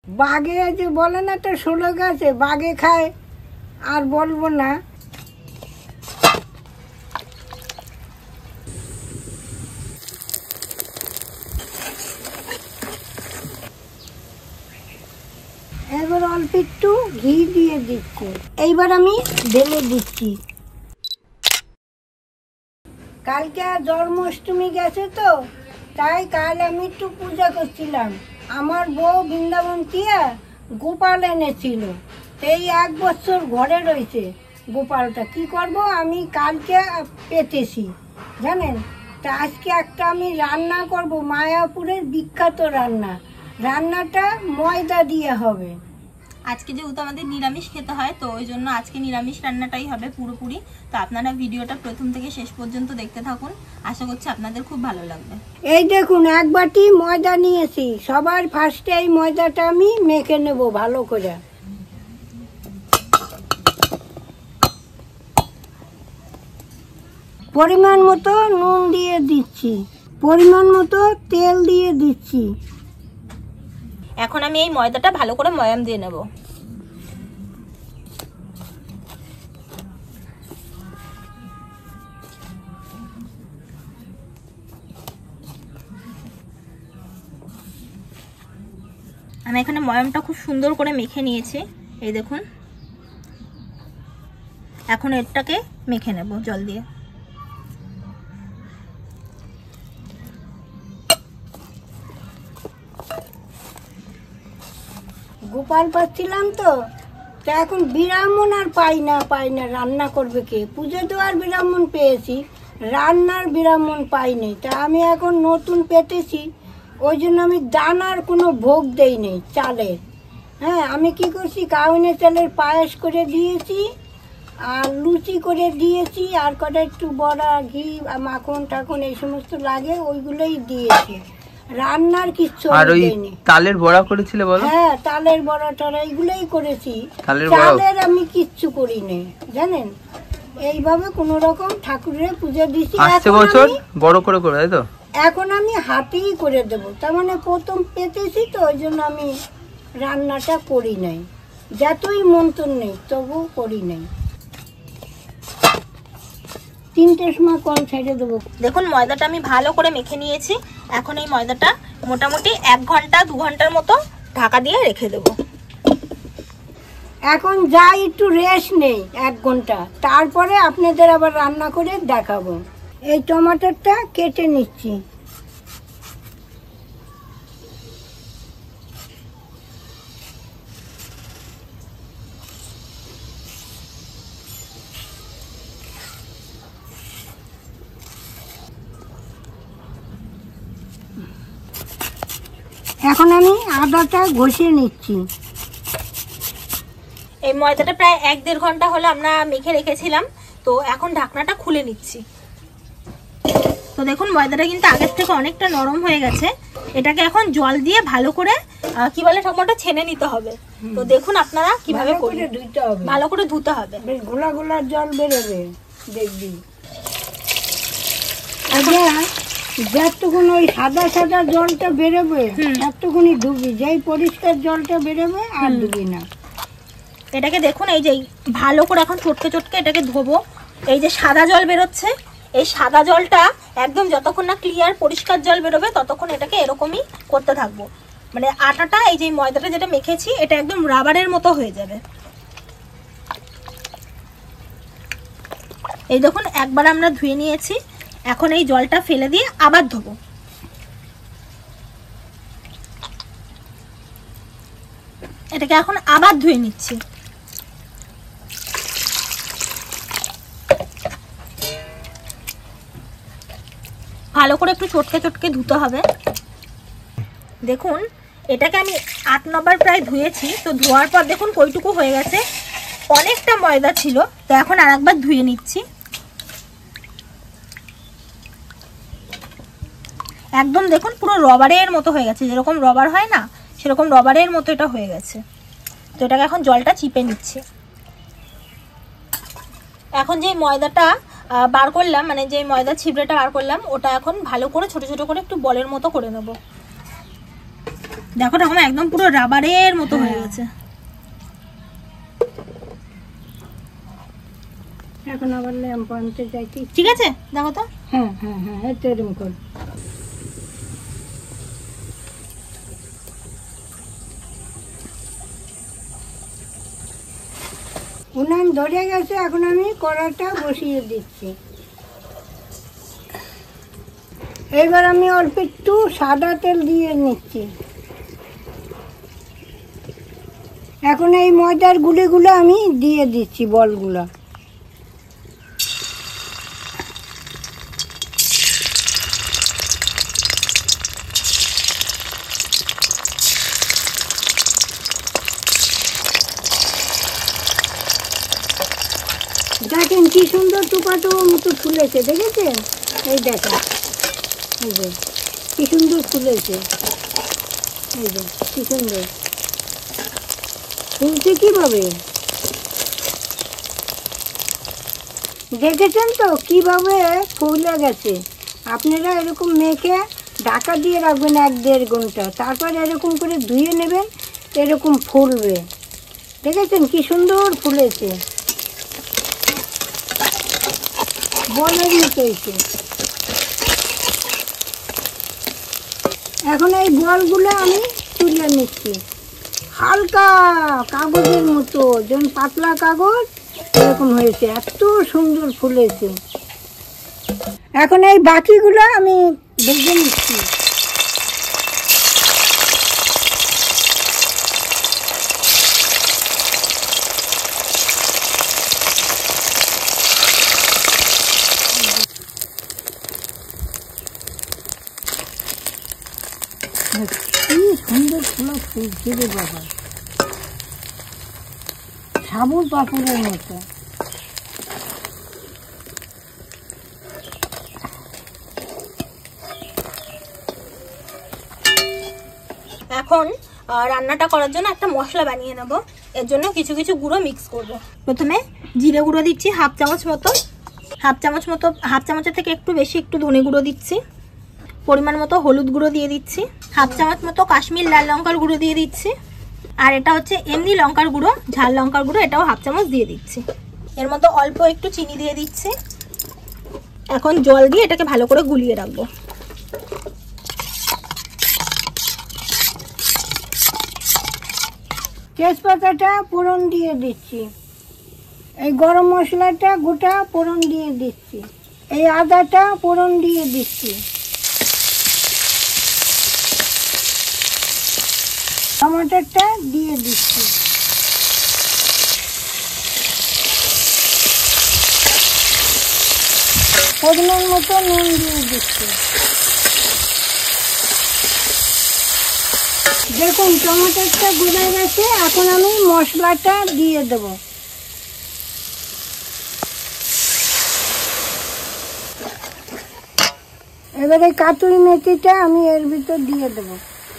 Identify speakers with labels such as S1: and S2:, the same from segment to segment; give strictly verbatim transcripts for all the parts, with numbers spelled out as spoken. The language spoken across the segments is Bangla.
S1: বাঘে যে বলে না তো ষোলো গাছে বাঘে খায়, আর বলবো না। এবার অল্প একটু ঘি দিয়ে দিচ্ছি। এইবার আমি ঢেলে দিচ্ছি। কালকে জন্মাষ্টমী গেছে তো, তাই কাল আমি একটু পূজা করছিলাম। আমার বউ বৃন্দাবন টিয়া গোপাল এনেছিল, এই এক বছর ঘরে রয়েছে গোপালটা। কি করব, আমি কালকে পেতেছি জানেন। তা আজকে একটা আমি রান্না করব, মায়াপুরের বিখ্যাত রান্না। রান্নাটা ময়দা দিয়ে হবে।
S2: আজকে যেহেতু আমাদের নিরামিষ খেতে হয়, তো ওই জন্য আজকে নিরামিষ রান্নাটাই হবে পুরোপুরি। তো আপনারা ভিডিওটা প্রথম থেকে শেষ পর্যন্ত দেখতে থাকুন, আশা করছি আপনাদের খুব ভালো লাগবে।
S1: এই দেখুন, এক বাটি ময়দা নিয়েছি। সবার ফার্স্টে এই ময়দাটা আমি মেখে নেব ভালো করে। পরিমাণ মতো নুন দিয়ে দিচ্ছি, পরিমাণ মতো তেল দিয়ে দিচ্ছি।
S2: এখন আমি এই ময়দাটা ভালো করে ময়াম দিয়ে নেব। আমি এখানে ময়ামটা খুব সুন্দর করে মেখে নিয়েছি, এই দেখুন। এখন এটাকে মেখে নেব জল দিয়ে।
S1: গোপাল পাচ্ছিলাম তো, তা এখন ব্রাহ্মণ আর পাই না পাই না রান্না করবে কে? পুজো দেওয়ার ব্রাহ্মণ পেয়েছি, রান্নার ব্রাহ্মণ পাইনি। তা আমি এখন নতুন পেতেছি, ওই জন্য আমি দানার কোনো ভোগ দেই নেই চালের। হ্যাঁ, আমি কি করছি, কাউনে চালের পায়েস করে দিয়েছি, আর লুচি করে দিয়েছি, আর কটা একটু বড়া ঘি মাখন টাখন এই সমস্ত লাগে ওইগুলোই দিয়েছি। রান্নার কিচ্ছু দেয়নি।
S3: তালের বড়া করেছিলে বলো?
S1: হ্যাঁ, তালের বড়া টড়া এইগুলোই করেছি, চালের আমি কিচ্ছু করিনি জানেন। এইভাবে কোন রকম ঠাকুরের পূজা দিছি।
S3: আসছে বছর বড় করে করবে, তাই তো?
S1: এখন আমি হাতেই করে দেব। তার মানে প্রথম পেতেছি তো, ওই জন্য আমি রান্নাটা করি নাই। যতই মন্ত্রণ নেই তবু করি নাই। তিনটের সময় কল ছেড়ে দেবো।
S2: দেখুন ময়দাটা আমি ভালো করে মেখে নিয়েছি। এখন এই ময়দাটা মোটামুটি এক ঘন্টা দু ঘন্টার মতো ঢাকা দিয়ে রেখে দেব।
S1: এখন যাই একটু রেস্ট নেই এক ঘন্টা, তারপরে আপনাদের আবার রান্না করে দেখাবো। এই টমাটোটা কেটে নিচ্ছি। এখন আমি আদাটা ঘষে নিচ্ছি।
S2: এই ময়দাটা প্রায় এক দেড় ঘন্টা হলো আমরা মেখে রেখেছিলাম, তো এখন ঢাকনাটা খুলে নিচ্ছি। তো দেখুন ময়দাটা কিন্তু আগের থেকে অনেকটা নরম হয়ে গেছে। এটাকে এখন জল দিয়ে ভালো করে কি বলে টমেটো ছেনে নিতে হবে। তো দেখুন আপনারা কিভাবে করে ধুতে হবে, ভালো করে ধুতে হবে,
S1: বেশ গোলা গোলা জল বেরোবে দেখবি। আচ্ছা, যতক্ষণ ওই সাদা সাদা জলটা বেরোবে ততক্ষণই ধুবি, যেই পরিষ্কার জলটা বেরোবে আর ধুবি না।
S2: এটাকে দেখুন এই যে ভালো করে এখন চটকে চটকে এটাকে ধোবো। এই যে সাদা জল বেরোচ্ছে, এই সাদা জলটা একদম যতক্ষণ না ক্লিয়ার পরিষ্কার জল বেরোবে ততক্ষণ এটাকে এরকমই করতে থাকবো। মানে আটাটা এই যে ময়দাটা যেটা মেখেছি এটা একদম রাবারের মতো হয়ে যাবে। এই দেখুন একবার আমরা ধুয়ে নিয়েছি, এখন এই জলটা ফেলে দিয়ে আবার ধোবো। এটাকে এখন আবার ধুয়ে নিচ্ছি। ভালো করে একটু চটকে চটকে ধুতে হবে। দেখুন এটাকে আমি আট নবার প্রায় ধুয়েছি, তো ধোয়ার পর দেখুন কইটুকু হয়ে গেছে, অনেকটা ময়দা ছিল। তো এখন আর একবার ধুয়ে নিচ্ছি। একদম দেখুন পুরো রবারের মতো হয়ে গেছে, যেরকম রবার হয় না সেরকম রবারের মতো এটা হয়ে গেছে। তো এটাকে এখন জলটা চিপে নিচ্ছি। এখন যে ময়দাটা বার করলাম, মানে যে ময়দা ছিবড়েটা বার করলাম, ওটা এখন ভালো করে ছোট ছোট করে একটু বলের মতো করে নেব। দেখো ঠাকুমা একদম পুরো রাবারের মতো হয়ে গেছে।
S1: এখন আবার ল্যাম্প আনতে যাইতে।
S2: ঠিক আছে দেখো তো।
S1: হ্যাঁ হ্যাঁ হ্যাঁ এই তো এরকম কর। উনান ধরে গেছে, এখন আমি কড়াটা বসিয়ে দিচ্ছি। এবার আমি অল্প একটু সাদা তেল দিয়ে নিচ্ছি। এখন এই ময়দার গুলিগুলো আমি দিয়ে দিচ্ছি, বলগুলো। দেখেন কি সুন্দর টুপাটো মতো ফুলেছে, দেখেছেন? এই দেখেন, এই যে কি সুন্দর ফুলেছে, এই যে কি সুন্দর ফুলছে কিভাবে, দেখেছেন তো কিভাবে ফুলে গেছে। আপনারা এরকম মেখে ঢাকা দিয়ে রাখবেন এক দেড় ঘন্টা, তারপর এরকম করে ধুয়ে নেবেন, এরকম ফুলবে। দেখেছেন কি সুন্দর ফুলেছে, বলের মতো হয়েছে। এখন এই বলগুলো আমি তুলে নিচ্ছি, হালকা কাগজের মতো, যেমন পাতলা কাগজ এরকম হয়েছে, এত সুন্দর ফুলেছে। এখন এই বাকিগুলো আমি ভেজে নিচ্ছি। কি সুন্দর ফুল ফুলছে রে বাবা, সাবুর পাপড়ের মতো।
S2: এখন রান্নাটা করার জন্য একটা মশলা বানিয়ে নেব। এর জন্য কিছু কিছু গুঁড়ো মিক্স করব। প্রথমে জিরে গুঁড়ো দিচ্ছি হাফ চামচ মতো, হাফ চামচ মতো হাফ চামচের থেকে একটু বেশি একটু ধনে গুঁড়ো দিচ্ছি, পরিমাণ মতো হলুদ গুঁড়ো দিয়ে দিচ্ছি, হাফ চামচ মতো কাশ্মীর লাল লঙ্কার গুঁড়ো দিয়ে দিচ্ছি, আর এটা হচ্ছে এমনি লঙ্কার গুঁড়ো, ঝাল লঙ্কার গুঁড়ো, এটাও হাফ চামচ দিয়ে দিচ্ছি। এর মধ্যে অল্প একটু চিনি দিয়ে দিচ্ছি। এখন জল দিয়ে এটাকে ভালো করে গুলিয়ে রাখবো।
S1: তেজপাতাটা ফোড়ন দিয়ে দিচ্ছি, এই গরম মশলাটা গোটা ফোড়ন দিয়ে দিচ্ছি, এই আদাটা ফোড়ন দিয়ে দিচ্ছি, টমাটোটা দিয়ে দিচ্ছি, পরিমাণ মতো নুন দিয়ে দিচ্ছি। দেখুন টমেটোটা গলে গেছে, এখন আমি মশলাটা দিয়ে দেব। এবারে কাতুরি মেথিটা আমি এর ভিতর দিয়ে দেব।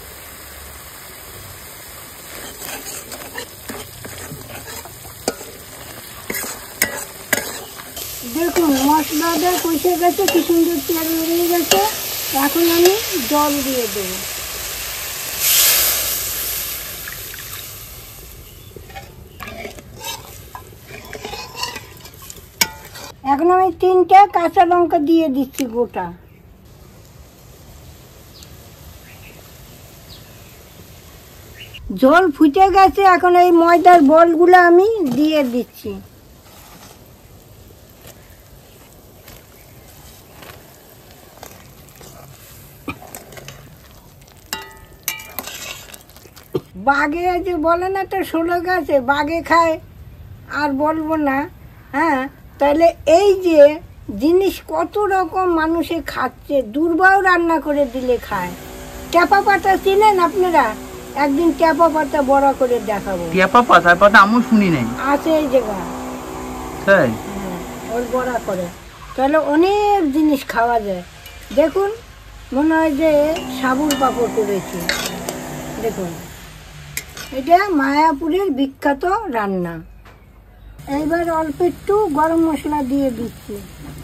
S1: দেখুন মশলাটা কষে গেছে, কি সুন্দর তেল বেরিয়ে গেছে। এখন আমি জল দিয়ে দেব। এখন আমি তিনটা কাঁচা লঙ্কা দিয়ে দিচ্ছি গোটা। জল ফুটে গেছে, এখন এই ময়দার বলগুলো আমি দিয়ে দিচ্ছি। বাঘে যে বলে না তো ষোলো গাছে বাঘে খায়, আর বলবো না। হ্যাঁ, তাহলে এই যে জিনিস কত রকম মানুষে খাচ্ছে, দুর্বাও রান্না করে দিলে খায়। ট্যাপা পাতা চিনেন আপনারা? একদিন ট্যাপা পাতা বড়া করে দেখাবো।
S3: ট্যাপা পাতা পাতা আমি শুনি নাই,
S1: আছে এই জায়গা।
S3: তাই?
S1: হ্যাঁ, ওর বড়া করে, তাহলে অনেক জিনিস খাওয়া যায়। দেখুন মনে হয় যে সাবুর পাপড় করেছি। দেখুন এটা মায়াপুরের বিখ্যাত রান্না। এইবার অল্প একটু গরম মশলা দিয়ে দিচ্ছি,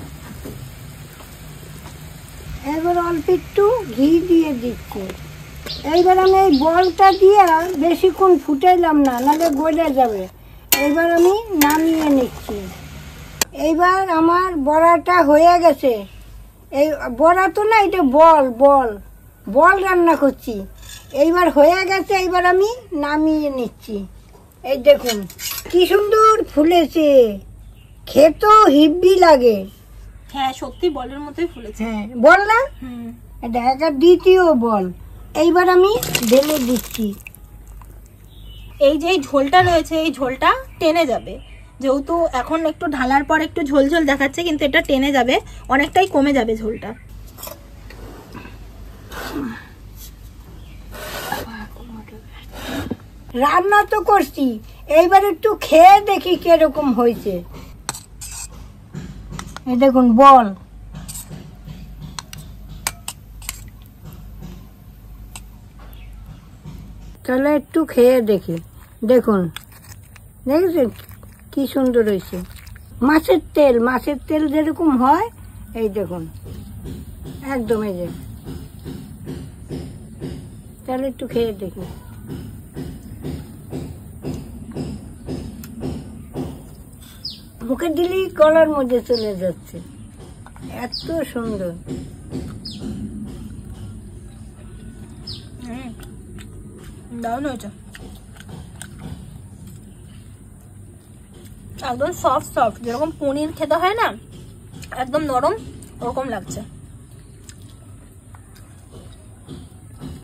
S1: এবার অল্প একটু ঘি দিয়ে দিচ্ছি। এইবার আমি এই বলটা দিয়ে বেশিক্ষণ ফুটাইলাম না, নাহলে গলে যাবে। এইবার আমি নামিয়ে নিচ্ছি। এইবার আমার বড়াটা হয়ে গেছে। এই বড়া তো না, এটা বল বল বল রান্না করছি। এইবার হয়ে গেছে, এইবার আমি নামিয়ে নিচ্ছি। এই দেখুন কি সুন্দর ফুলেছে, খেতেও হিব্বি লাগে।
S2: হ্যাঁ সত্যি বলের মতোই ফুলেছে।
S1: হ্যাঁ বল না,
S2: হুম
S1: এটা একটা দ্বিতীয় বল। এইবার আমি ঢেলে দিচ্ছি।
S2: এই যে এই ঝোলটা রয়েছে, এই ঝোলটা টেনে যাবে, যেহেতু এখন একটু ঢালার পর একটু ঝোল ঝোল দেখাচ্ছে, কিন্তু এটা টেনে যাবে, অনেকটাই কমে যাবে ঝোলটা।
S1: রান্না তো করছি, এইবার একটু খেয়ে দেখি কিরকম হয়েছে। এই দেখুন বল, তাহলে একটু খেয়ে দেখি। দেখুন দেখেছেন কি সুন্দর হয়েছে। মাছের তেল, মাছের তেল যেরকম হয়, এই দেখুন একদম। এই যে তাহলে একটু খেয়ে দেখি। মুখে দিলেই গলার মধ্যে চলে যাচ্ছে, এত সুন্দর।
S2: দারুণ হয়েছে, একদম সফট সফট, যেরকম পনির খেতে হয় না, একদম নরম ওরকম লাগছে।